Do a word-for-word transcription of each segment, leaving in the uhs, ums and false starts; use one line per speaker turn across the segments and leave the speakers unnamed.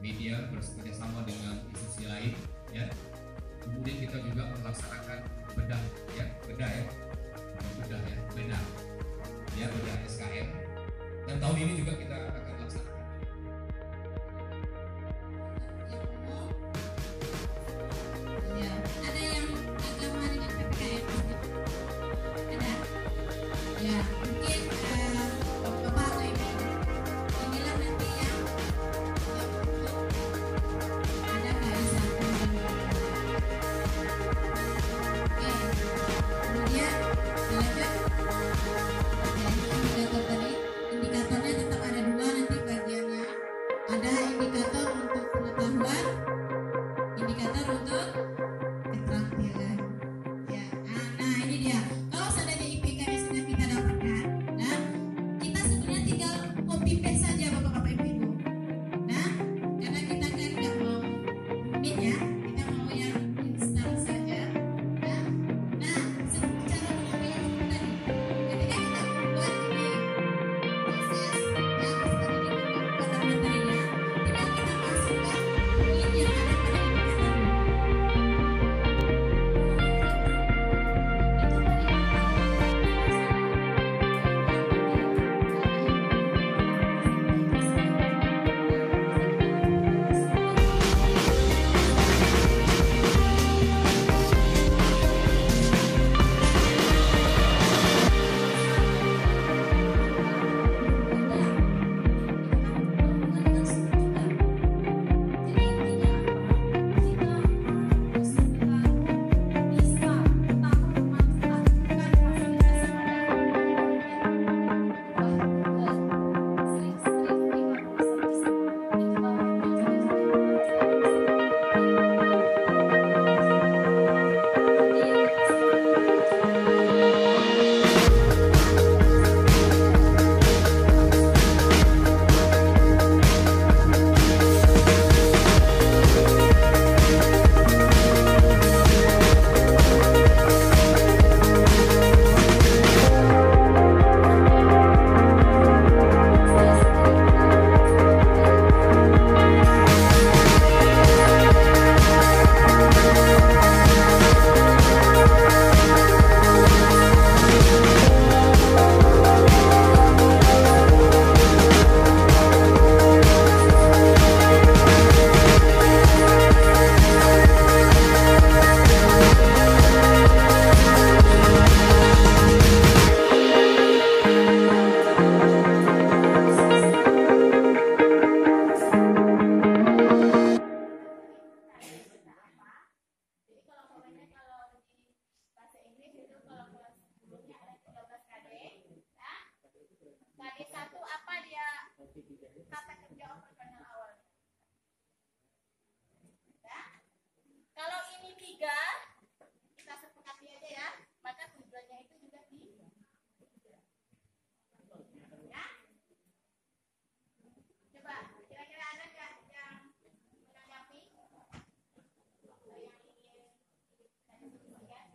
media bekerjasama dengan institusi lain, ya. Kemudian kita juga melaksanakan bedah, ya, bedah ya, bedah ya, bedah, ya, bedah S K M. Dan tahun ini juga kita akan laksanakan.
Ya, ada yang agama dengan P P K M? Ada? Ya, mungkin uh, Bapak atau Ibu inilah nanti yang yang untuk ada nggak di sana? Oke, kemudian lanjut. Ya, ini indikator tadi. Indikatornya tetap ada dua nanti bagiannya. Ada indikator untuk pengetahuan, indikator untuk keterampilan. Ya, nah, nah ini dia. Kalau seandainya I P K-nya sudah kita dapatkan, nah kita sebenarnya tinggal copy paste saja Bapak-bapak Ibu. Nah, karena kita kan nggak mau rumit ya, kita mau yang instan saja. Nah, nah secara mengambilnya seperti tadi. Ketika kita membuat ini proses, ya seperti ini pembuatan materinya, tinggal kita masukkan poin yang ada pada indikatornya. K D satu apa dia kata kerja operasional awalnya? Ya. Kalau ini tiga, kita sepakati aja ya, maka tujuannya itu juga di ya. Coba, kira-kira ada nggak yang menanggapi? Atau yang ingin kita diskusikan?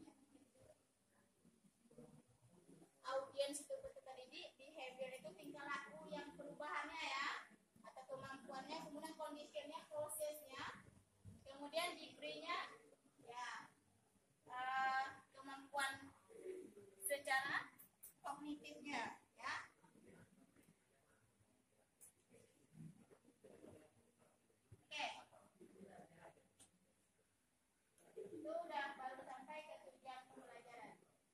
Audiens itu peserta didik, behavior itu tingkah laku yang perubahannya ya, atau kemampuannya, kemudian kondisinya, prosesnya, kemudian degree-nya ya, uh, kemampuan secara kognitifnya ya. Oke, itu udah baru sampai ke tujuan pembelajaran.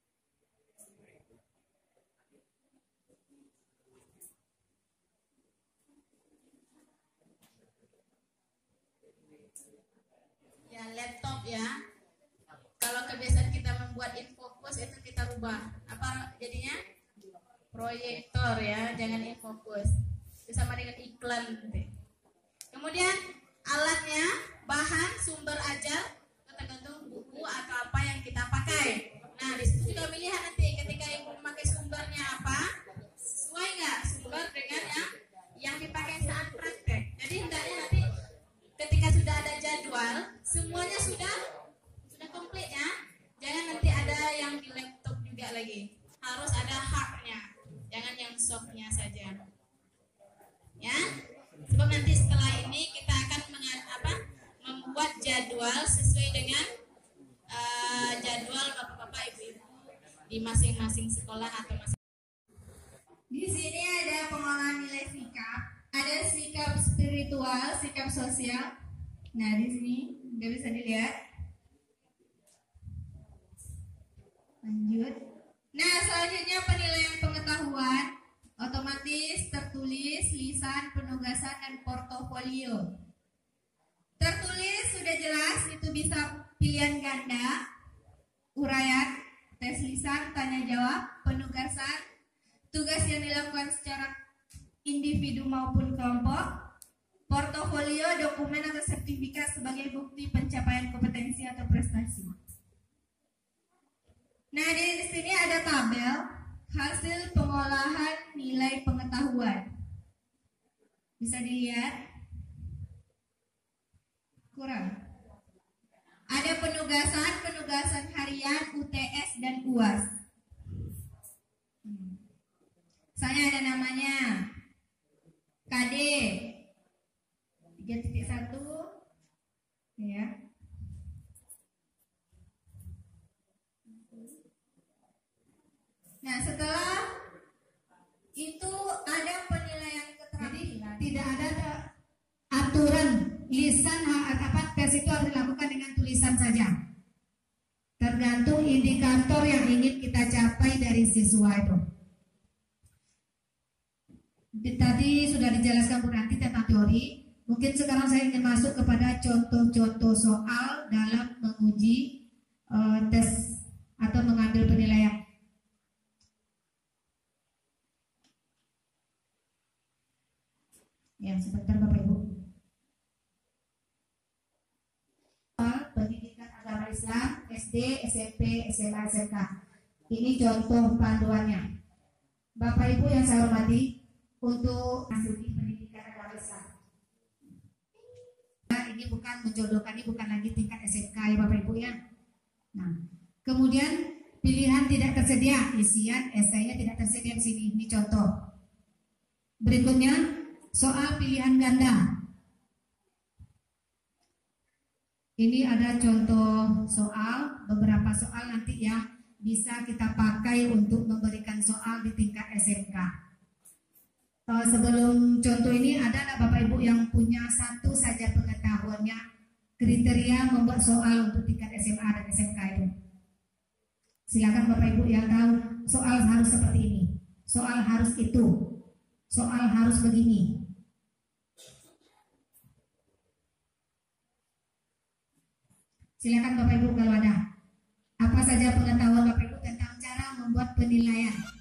Ya, laptop ya. Kalau kebiasaan kita membuat infokus itu kita rubah. Apa jadinya? Proyektor ya, jangan infokus. Itu sama dengan iklan nanti. Kemudian alatnya, bahan, sumber ajar, tergantung buku atau apa yang kita pakai. Nah, di situ juga melihat nanti ketika ibu memakai sumbernya apa, sesuai nggak sumber dengan yang yang dipakai saat praktek. Jadi hendaknya nanti ketika sudah ada jadwal, semuanya sudah sudah komplit ya. Jangan nanti ada yang di laptop juga lagi. Harus ada hardnya, jangan yang softnya saja. Ya, sebab nanti setelah ini kita jadwal sesuai dengan uh, jadwal bapak-bapak, ibu-ibu di masing-masing sekolah atau masing. Di sini ada pengolahan nilai sikap, ada sikap spiritual, sikap sosial. Nah di sini nggak bisa dilihat. Lanjut. Nah selanjutnya penilaian pengetahuan, otomatis, tertulis, lisan, penugasan, dan portofolio. Tertulis sudah jelas, itu bisa pilihan ganda, uraian, tes lisan, tanya jawab, penugasan, tugas yang dilakukan secara individu maupun kelompok, portofolio, dokumen atau sertifikat sebagai bukti pencapaian kompetensi atau prestasi. Nah di sini ada tabel hasil pengolahan nilai pengetahuan. Bisa dilihat. Kurang. Ada penugasan, penugasan harian, U T S, dan U A S. Hmm. Saya ada namanya K D tiga titik satu, ya. Nah setelah itu ada penilaian keterampilan. Tidak ada aturan lisan apa tes itu harus dilakukan dengan tulisan saja. Tergantung indikator yang ingin kita capai dari siswa itu. Tadi sudah dijelaskan Bu Ranti tentang teori. Mungkin sekarang saya ingin masuk kepada contoh-contoh soal dalam menguji uh, tes atau mengambil penilaian. Ya, sebentar Bapak Ibu. Pendidikan agama Islam, S D, S M P, S M A, S M K. Ini contoh panduannya. Bapak Ibu yang saya hormati, untuk studi pendidikan agama Islam. Nah, ini bukan menjodohkan, ini bukan lagi tingkat S M K ya Bapak Ibu ya. Nah, kemudian pilihan tidak tersedia, isian esainya tidak tersedia di sini. Ini contoh. Berikutnya soal pilihan ganda. Ini ada contoh soal, beberapa soal nanti yang bisa kita pakai untuk memberikan soal di tingkat S M K. Uh, sebelum contoh ini ada nggak Bapak Ibu yang punya satu saja pengetahuannya kriteria membuat soal untuk tingkat S M A dan S M K itu? Silakan Bapak Ibu yang tahu soal harus seperti ini, soal harus itu, soal harus begini. Silakan Bapak Ibu kalau ada. Apa saja pengetahuan Bapak Ibu tentang cara membuat penilaian?